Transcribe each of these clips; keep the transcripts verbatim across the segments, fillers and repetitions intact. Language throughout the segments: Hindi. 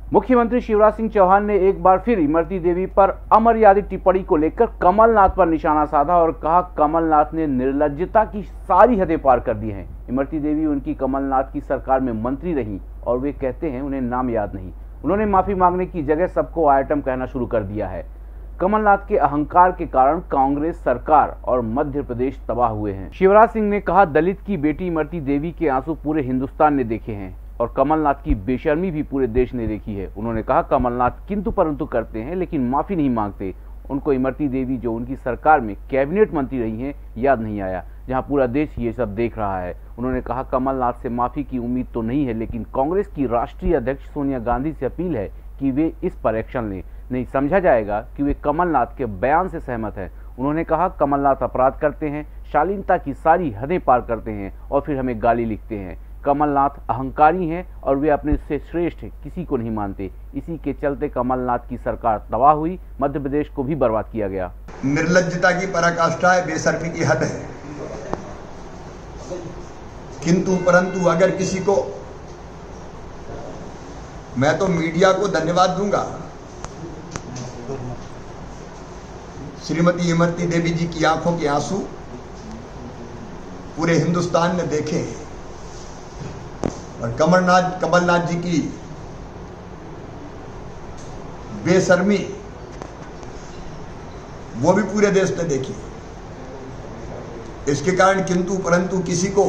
मुख्यमंत्री शिवराज सिंह चौहान ने एक बार फिर इमरती देवी पर अमर्यादित टिप्पणी को लेकर कमलनाथ पर निशाना साधा और कहा कमलनाथ ने निर्लज्जता की सारी हदें पार कर दी हैं। इमरती देवी उनकी कमलनाथ की सरकार में मंत्री रहीं और वे कहते हैं उन्हें नाम याद नहीं। उन्होंने माफी मांगने की जगह सबको आइटम कहना शुरू कर दिया है। कमलनाथ के अहंकार के कारण कांग्रेस सरकार और मध्य प्रदेश तबाह हुए हैं। शिवराज सिंह ने कहा दलित की बेटी इमरती देवी के आंसू पूरे हिंदुस्तान ने देखे हैं और कमलनाथ की बेशर्मी भी पूरे देश ने देखी है। उन्होंने कहा कमलनाथ किंतु परंतु करते हैं लेकिन माफी नहीं मांगते। उनको इमरती देवी जो उनकी सरकार में कैबिनेट मंत्री रही हैं याद नहीं आया, जहां पूरा देश ये सब देख रहा है। उन्होंने कहा कमलनाथ से माफी की उम्मीद तो नहीं है, लेकिन कांग्रेस की राष्ट्रीय अध्यक्ष सोनिया गांधी से अपील है कि वे इस पर एक्शन लें। नहीं समझा जाएगा कि वे कमलनाथ के बयान से सहमत हैं। उन्होंने कहा कमलनाथ अपराध करते हैं, शालीनता की सारी हदें पार करते हैं और फिर हमें गाली लिखते हैं। कमलनाथ अहंकारी हैं और वे अपने से श्रेष्ठ किसी को नहीं मानते। इसी के चलते कमलनाथ की सरकार तबाह हुई, मध्य प्रदेश को भी बर्बाद किया गया। निर्लज्जता की पराकाष्ठा है, बेशर्मी की हद है। किंतु परंतु अगर किसी को, मैं तो मीडिया को धन्यवाद दूंगा, श्रीमती इमरती देवी जी की आंखों के आंसू पूरे हिंदुस्तान ने देखे हैं और कमलनाथ कमलनाथ जी की बेशर्मी वो भी पूरे देश ने देखी। इसके कारण किंतु परंतु किसी को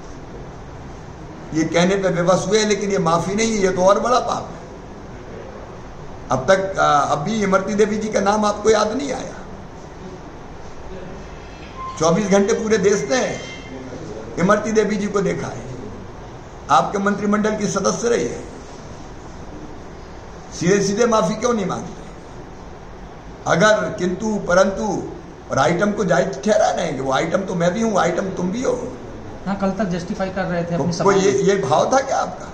ये कहने पे विवश हुए, लेकिन ये माफी नहीं है, ये तो और बड़ा पाप है। अब तक अभी इमरती देवी जी का नाम आपको याद नहीं आया। चौबीस घंटे पूरे देश ने इमरती देवी जी को देखा है। आपके मंत्रिमंडल की सदस्य रही है, सीधे सीधे माफी क्यों नहीं मांगते? अगर किंतु परंतु और आइटम को जायज ठहरा नहीं कि वो आइटम तो मैं भी हूं, आइटम तुम भी हो। हाँ, कल तक जस्टिफाई कर रहे थे अपनी तो ये ये भाव था क्या आपका?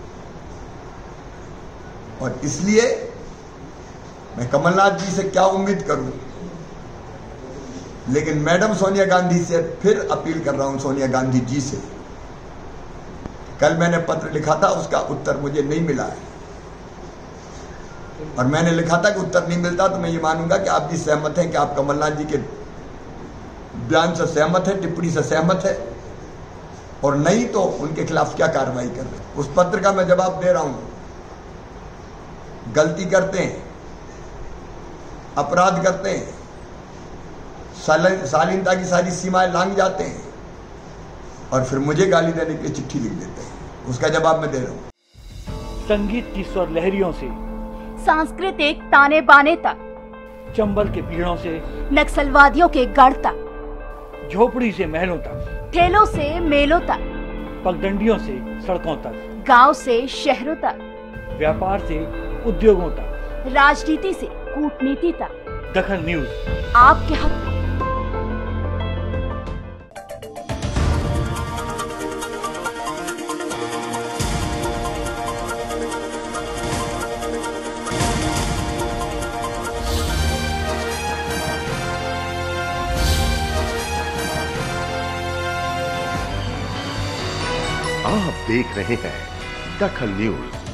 और इसलिए मैं कमलनाथ जी से क्या उम्मीद करूं, लेकिन मैडम सोनिया गांधी से फिर अपील कर रहा हूं, सोनिया गांधी जी से। कल मैंने पत्र लिखा था, उसका उत्तर मुझे नहीं मिला है और मैंने लिखा था कि उत्तर नहीं मिलता तो मैं ये मानूंगा कि आप भी सहमत हैं, कि आप कमलनाथ जी के बयान से सहमत है, टिप्पणी से सहमत है, और नहीं तो उनके खिलाफ क्या कार्रवाई कर रहे हैं। उस पत्र का मैं जवाब दे रहा हूं। गलती करते हैं, अपराध करते हैं, शालीनता की सारी सीमाएं लांघ जाते हैं और फिर मुझे गाली देने की चिट्ठी लिख देते हैं। उसका जवाब मैं दे रहा हूं। संगीत की स्वर लहरियों से सांस्कृतिक ताने बाने तक, चंबल के पीड़ों से नक्सलवादियों के गढ़ तक, झोपड़ी से महलों तक, ठेलों से मेलों तक, पगडंडियों से सड़कों तक, गांव से शहरों तक, व्यापार से उद्योगों तक, राजनीति से कूटनीति तक, दखल न्यूज आपके हक। आप देख रहे हैं दखल न्यूज।